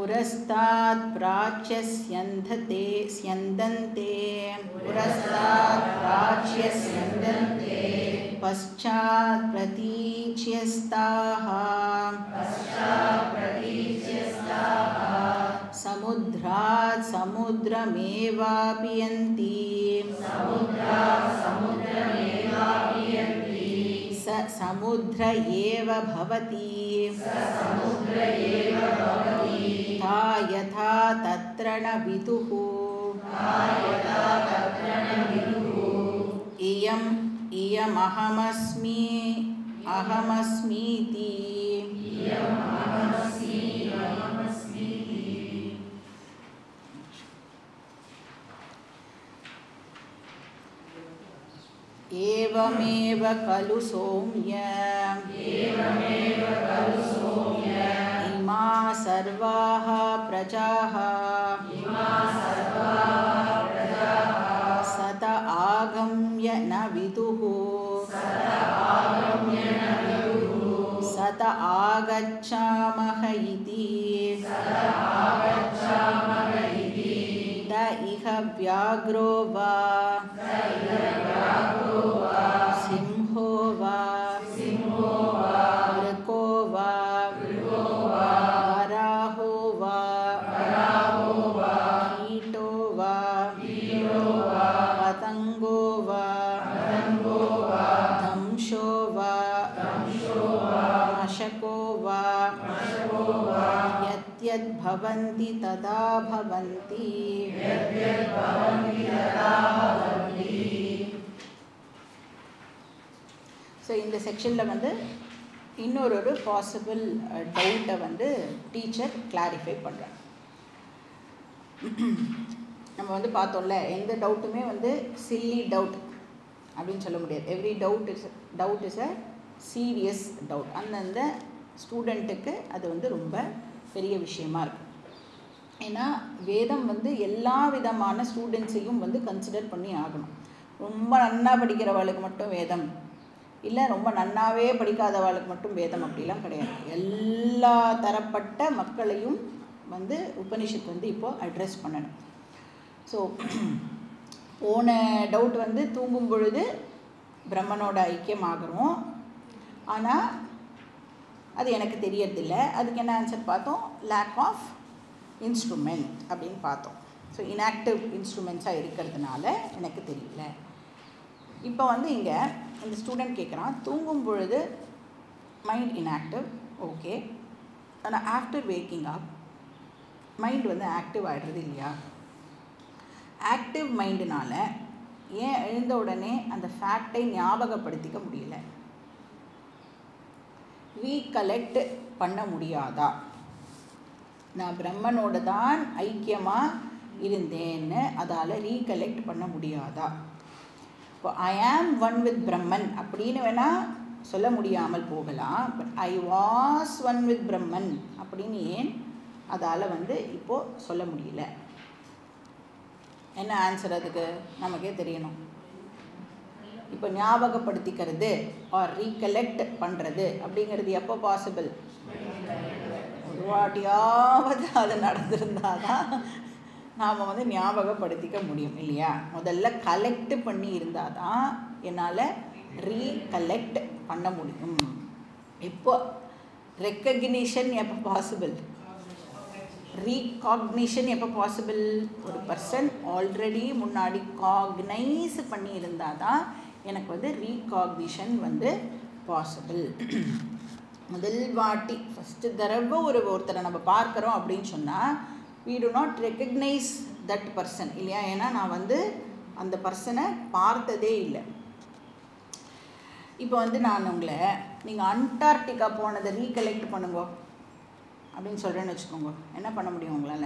पुरस्तात् प्राच्यस्यन्धते स्यन्दन्ते पुरस्तात् प्राच्यस्यन्दन्ते पश्चात् प्रतीच्यस्ताः समुद्रात् समुद्रमेवापियन्ति स समुद्र एव भवति ता यथा तत्र न विदुः इयमहमस्मि अहमस्मीति एवमेव खलु सौम्य इमा सर्वाः प्रजाः सत आगम्य न विदुः सत आगच्छामः इति त इह व्याघ्रो वा सिंहो वा वृको वा वराहो वा कीटो वा पतंगो वा दंशो वा मशको वा यद्भवन्ति तदा भवन्ति ஸோ இந்த செக்ஷனில் வந்து இன்னொரு பாசிபிள் டவுட்டை வந்து டீச்சர் கிளாரிஃபை பண்ணுறாங்க. நம்ம வந்து பார்த்தோம்ல, எந்த டவுட்டுமே வந்து சில்லி டவுட் அப்படின்னு சொல்ல முடியாது. Every doubt is a serious doubt. அந்தந்த ஸ்டூடெண்ட்டுக்கு அது வந்து ரொம்ப பெரிய விஷயமா இருக்கும். ஏன்னா வேதம் வந்து எல்லா விதமான ஸ்டூடெண்ட்ஸையும் வந்து கன்சிடர் பண்ணி ஆகணும். ரொம்ப நன்னா படிக்கிறவளுக்கு மட்டும் வேதம் இல்லை, ரொம்ப நன்னாவே படிக்காதவளுக்கு மட்டும் வேதம் அப்படிலாம் கிடையாது. எல்லா தரப்பட்ட மக்களையும் வந்து உபனிஷத் வந்து இப்போது அட்ரெஸ் பண்ணணும். ஸோ போன டவுட் வந்து தூங்கும் பொழுது பிரம்மனோட ஐக்கியம் ஆகிறோம், ஆனால் அது எனக்கு தெரியறதில்லை. அதுக்கு என்ன ஆன்சர் பார்த்தோம்? லேக் ஆஃப் இன்ஸ்ட்ருமெண்ட் அப்படின்னு பார்த்தோம். ஸோ இன்ஆக்டிவ் இன்ஸ்ட்ருமெண்ட்ஸாக இருக்கிறதுனால எனக்கு தெரியல. இப்போ வந்து இங்கே இந்த ஸ்டூடெண்ட் கேட்குறான், தூங்கும் பொழுது மைண்ட் இன்ஆக்டிவ், ஓகே, ஆனால் ஆஃப்டர் வேக்கிங் அப் மைண்ட் வந்து ஆக்டிவ் ஆகிடுறது இல்லையா? ஆக்டிவ் மைண்டுனால் ஏன் எழுந்த உடனே அந்த ஃபேக்டை ஞாபகப்படுத்திக்க முடியல? ரீகலெக்ட் பண்ண முடியாதா? நான் பிரம்மனோட தான் ஐக்கியமாக இருந்தேன்னு அதால் ரீகலெக்ட் பண்ண முடியாதா? இப்போ ஐ ஆம் ஒன் வித் பிரம்மன் அப்படின்னு வேணால் சொல்ல முடியாமல் போகலாம். But I was one with Brahman அப்படின்னு ஏன் அதால் வந்து இப்போது சொல்ல முடியல? என்ன ஆன்சர் அதுக்கு நமக்கே தெரியணும். இப்போ ஞாபகப்படுத்திக்கிறது ஆர் ரீகலெக்ட் பண்ணுறது அப்படிங்கிறது எப்போ பாசிபிள்? ஒரு வாட்டியாவது அது நடந்திருந்தால் தான் நாம் வந்து ஞாபகப்படுத்திக்க முடியும் இல்லையா? முதல்ல கலெக்ட் பண்ணி இருந்தால் தான் என்னால் ரீகலெக்ட் பண்ண முடியும். இப்போ ரெக்கக்னிஷன் எப்போ பாசிபிள்? ரீகாக்னிஷன் எப்போ பாசிபிள்? ஒரு பர்சன் ஆல்ரெடி முன்னாடி காக்னைஸ் பண்ணி இருந்தால் தான் எனக்கு வந்து ரீகாக்னிஷன் வந்து பாசிபிள். முதல் வாட்டி ஃபஸ்ட்டு தடவை ஒருத்தரை நம்ம பார்க்குறோம் அப்படின்னு சொன்னால் we do not recognize that person இல்லையா? ஏன்னா நான் வந்து அந்த பர்சனை பார்த்ததே இல்லை. இப்போ வந்து நான் உங்களை நீங்கள் அண்டார்டிகா போனதை ரீகலெக்ட் பண்ணுங்க அப்படின்னு சொல்கிறேன்னு வச்சுக்கோங்க, என்ன பண்ண முடியும் உங்களால்?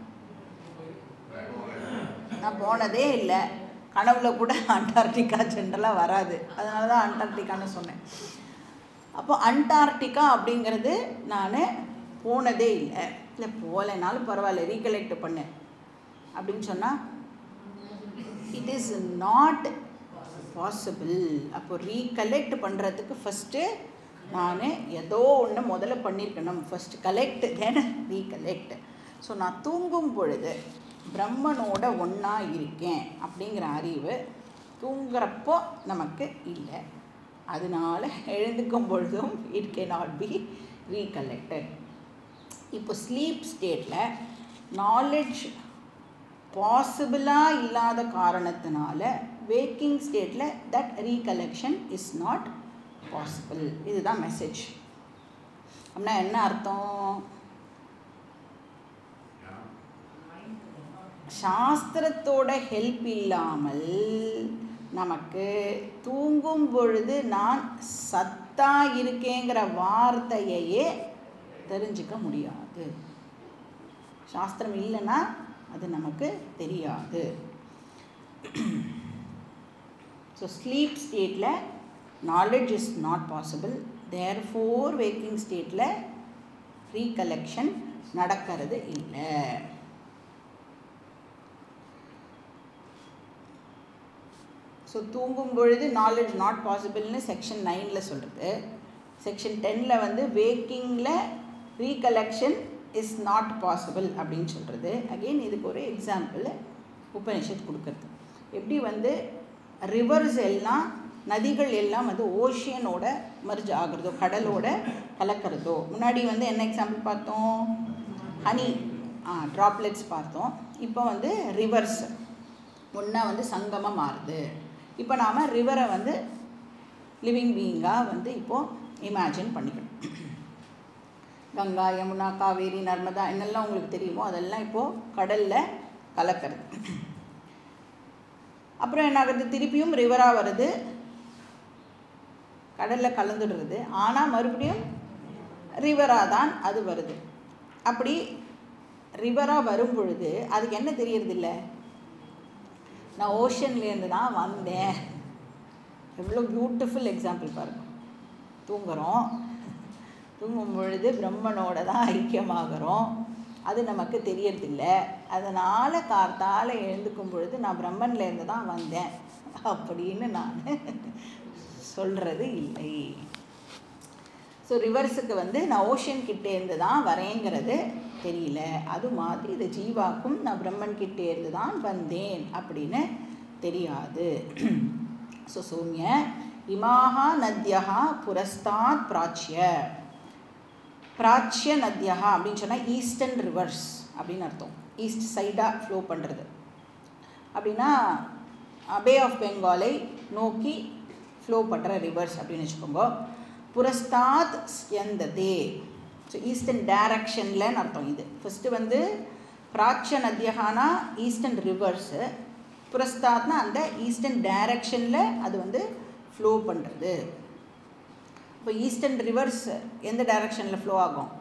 நான் போனதே இல்லை, கனவுல கூட அண்டார்டிகா ஜென்ரலாக வராது, அதனால தான் அண்டார்டிகான்னு சொன்னேன். அப்போ அண்டார்டிகா அப்படிங்கிறது நான் போனதே இல்லை, இல்லை போகலைனாலும் பரவாயில்ல ரீகலெக்ட் பண்ணு அப்படின்னு சொன்னால் இட் இஸ் நாட் பாசிபிள். அப்போ ரீகலெக்ட் பண்ணுறதுக்கு ஃபஸ்ட்டு நான் ஏதோ ஒன்று முதல்ல பண்ணியிருக்கணும். First collect then recollect. So நான் தூங்கும் பொழுது பிரம்மனோட ஒன்றா இருக்கேன் அப்படிங்கிற அறிவு தூங்குறப்போ நமக்கு இல்லை. அதனால எழுந்துக்கும் பொழுதும் it can not be recollected. இப்போ ஸ்லீப் ஸ்டேட்டில் நாலெட்ஜ் பாசிபிளாக இல்லாத காரணத்தினால வேக்கிங் ஸ்டேட்டில் that recollection is not possible. இதுதான் மெசேஜ். அப்படின்னா என்ன அர்த்தம்? சாஸ்திரத்தோட ஹெல்ப் இல்லாமல் நமக்கு தூங்கும் பொழுது நான் சத்தா இருக்கேங்கிற வார்த்தையையே தெரிஞ்சுக்க முடியாது. சாஸ்திரம் இல்லைன்னா அது நமக்கு தெரியாது. ஸோ ஸ்லீப் ஸ்டேட்டில் knowledge is not possible. Therefore waking ஸ்டேட்டில் ரீகலெக்ஷன் நடக்கிறது இல்லை. ஸோ தூங்கும் பொழுது நாலெட்ஜ் நாட் பாசிபிள்னு செக்ஷன் 9 சொல்கிறது. செக்ஷன் 10 வேக்கிங்கில் ரீகலெக்ஷன் இஸ் நாட் பாசிபிள் அப்படின்னு சொல்கிறது. அகெயின் இதுக்கு ஒரு எக்ஸாம்பிள் உபனிஷத் கொடுக்குறது. எப்படி ரிவர்ஸ் எல்லாம் நதிகள் எல்லாம் ஓஷியனோட மர்ஜ் ஆகிறதோ, கடலோட கலக்கிறதோ. முன்னாடி என்ன எக்ஸாம்பிள் பார்த்தோம்? ஹனி ட்ராப்லெட்ஸ் பார்த்தோம். இப்போ ரிவர்ஸ் முன்னா சங்கமாக மாறுது. இப்போ நாம் ரிவரை லிவிங் பீயிங்காக இப்போது இமேஜின் பண்ணிக்கணும். கங்கா, யமுனா, காவேரி, நர்மதா என்னெல்லாம் உங்களுக்கு தெரியுமோ அதெல்லாம் இப்போது கடலில் கலக்கிறது. அப்புறம் என்ன ஆகுது? திருப்பியும் ரிவராக வருது, கடலில் கலந்துடுறது. ஆனால் மறுபடியும் ரிவராக தான் அது வருது. அப்படி ரிவராக வரும் பொழுது அதுக்கு என்ன தெரியறதில்ல? நான் ஓஷன்லேருந்து தான் வந்தேன். எவ்வளோ பியூட்டிஃபுல் எக்ஸாம்பிள் பாருங்கள். தூங்குகிறோம், தூங்கும் பொழுது பிரம்மனோட தான் ஐக்கியமாகிறோம். அது நமக்கு தெரியறதில்ல. அதனால் கார்த்தால் எழுந்துக்கும் பொழுது நான் பிரம்மன்லேருந்து தான் வந்தேன் அப்படின்னு நான் சொல்கிறது இல்லை. ஸோ ரிவர்ஸுக்கு நான் ஓஷன் கிட்டேருந்து தான் வரேங்கிறது தெரியல. அது மாதிரி இது ஜீவாக்கும் நான் பிரம்மன் கிட்டேருந்து தான் வந்தேன் அப்படின்னு தெரியாது. ஸோ சௌமிய இமாஹா நத்யா புரஸ்தாத் பிராச்சிய. பிராச்சிய நத்யா அப்படின்னு சொன்னால் ஈஸ்டர்ன் ரிவர்ஸ் அப்படின்னு அர்த்தம். ஈஸ்ட் சைடாக ஃப்ளோ பண்ணுறது அப்படின்னா பே ஆஃப் பெங்காலை நோக்கி ஃப்ளோ பண்ணுற ரிவர்ஸ் அப்படின்னு வச்சுக்கோங்க. புரஸ்தாத் ஸ்யந்ததே. ஸோ ஈஸ்டர்ன் டைரக்ஷனில்னு அர்த்தம். இது ஃபஸ்ட்டு பிராச்சிய நத்யகானா ஈஸ்டர்ன் ரிவர்ஸு, புரஸ்தாத்னா அந்த ஈஸ்டர்ன் டைரக்ஷனில் அது ஃப்ளோ பண்ணுறது. இப்போ ஈஸ்டர்ன் ரிவர்ஸ் எந்த டைரக்ஷனில் ஃப்ளோ ஆகும்?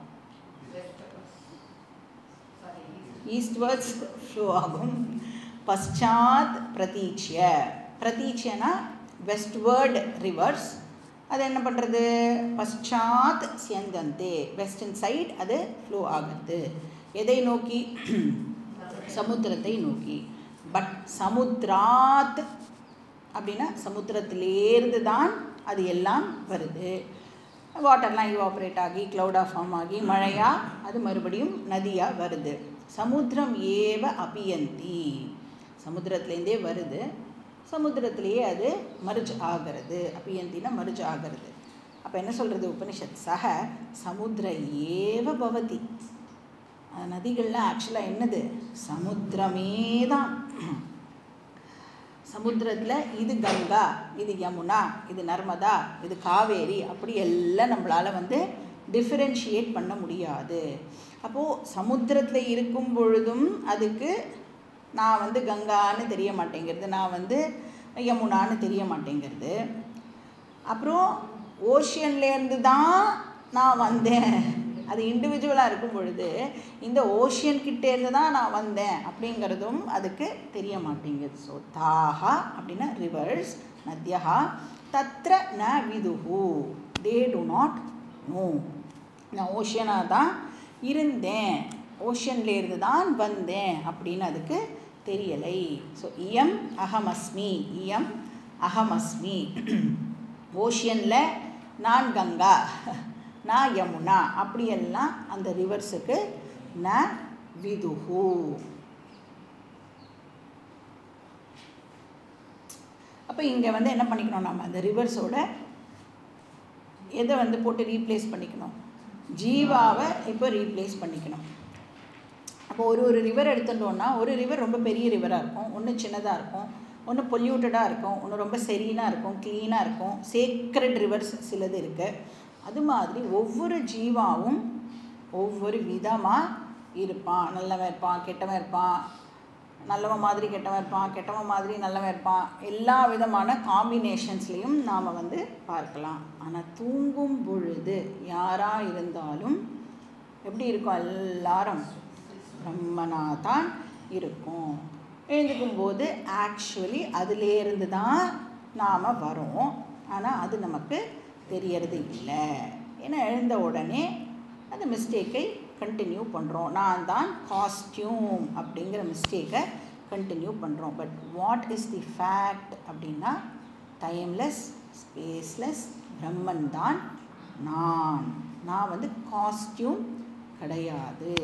ஈஸ்ட்வர்ட்ஸ் ஃப்ளோ ஆகும். பశ్చాத் பிரதீட்சிய. பிரதீட்சியனா வெஸ்ட்வர்டு ரிவர்ஸ். அது என்ன பண்ணுறது? பశ్చాத் ஸ்யந்தந்தே, வெஸ்டர்ன் சைட் அது ஃப்ளோ ஆகுது. எதை நோக்கி? சமுத்திரத்தை நோக்கி. பட் சமுத்திராத் அப்படின்னா சமுத்திரத்திலேருந்து தான் அது எல்லாம் வருது. வாட்டர்லாம் இவாப்ரேட் ஆகி க்ளவுடாக ஃபார்ம் ஆகி மழையாக அது மறுபடியும் நதியாக வருது. சமுத்திரம் ஏவ அபியந்தி. சமுத்திரத்துலேருந்தே வருது, சமுத்திரத்திலேயே அது மர்ஜ் ஆகிறது. அபியந்தினா மர்ஜ் ஆகிறது. அப்போ என்ன சொல்கிறது உபனிஷத்? சக சமுத்திர ஏவ பவதி. நதிகள்லாம் ஆக்சுவலாக என்னது? சமுத்திரமே தான். சமுத்திரத்தில் இது கங்கா, இது யமுனா, இது நர்மதா, இது காவேரி, அப்படி எல்லாம் நம்மளால் டிஃபரன்ஷியேட் பண்ண முடியாது. அப்போது சமுத்திரத்தில் இருக்கும் பொழுதும் அதுக்கு நான் கங்கான்னு தெரிய மாட்டேங்கிறது, நான் யமுனான்னு தெரிய மாட்டேங்கிறது. அப்புறம் ஓஷியன்லேருந்து தான் நான் வந்தேன், அது இண்டிவிஜுவலாக இருக்கும் பொழுது இந்த ஓஷியன்கிட்டேருந்து தான் நான் வந்தேன் அப்படிங்கிறதும் அதுக்கு தெரிய மாட்டேங்குது. ஸோ தாஹா அப்படின்னா ரிவர்ஸ், நத்யா தத்ர ந விதுஹு, தே டு நாட் நோ. நான் ஓஷியனாக தான் இருந்தேன், ஓஷன்லேருந்து தான் வந்தேன் அப்படின்னு அதுக்கு தெரியலை. ஸோ இயம் அகமஸ்மி, இயம் அகமஸ்மி. ஓஷியனில் நான் கங்கா, நான் யமுனா அப்படியெல்லாம் அந்த ரிவர்ஸுக்கு ந விதுஹு. அப்போ இங்கே வந்து என்ன பண்ணிக்கணும், நம்ம அந்த ரிவர்ஸோட எதை வந்து போட்டு ரீப்ளேஸ் பண்ணிக்கணும், ஜீவாவை இப்போ ரீப்ளேஸ் பண்ணிக்கணும். அப்போ ஒரு ரிவர் எடுத்துட்டோன்னா, ஒரு ரிவர் ரொம்ப பெரிய ரிவராக இருக்கும், ஒன்று சின்னதாக இருக்கும், ஒன்று பொல்யூட்டடாக இருக்கும், ஒன்று ரொம்ப செரீனாக இருக்கும், க்ளீனாக இருக்கும், சேக்ரெட் ரிவர்ஸ் சிலது இருக்குது. அது மாதிரி ஒவ்வொரு ஜீவாவும் ஒவ்வொரு விதமாக இருப்பான். நல்லவன் இருப்பான், கெட்டவன் இருப்பான், நல்லவன் மாதிரி கெட்டவன் இருப்பான், கெட்டவன் மாதிரி நல்லவன் இருப்பான். எல்லா விதமான காம்பினேஷன்ஸ்லேயும் நாம் வந்து பார்க்கலாம். ஆனால் தூங்கும் பொழுது யாராக இருந்தாலும் எப்படி இருக்கும், எல்லாரும் பிரம்மனாக தான் இருக்கும். எழுந்துக்கும்போது ஆக்சுவலி அதிலேருந்து தான் நாம் வரோம், ஆனால் அது நமக்கு தெரியறது இல்லை. ஏன்னா எழுந்த உடனே அந்த மிஸ்டேக்கை கண்டினியூ பண்ணுறோம். நான் தான் காஸ்டியூம் அப்படிங்கிற மிஸ்டேக்கை கண்டினியூ பண்ணுறோம். But what is the fact அப்படின்னா, டைம்லெஸ் ஸ்பேஸ்லெஸ் பிரம்மன் தான் நான். நான் வந்து காஸ்டியூம் கிடையாது.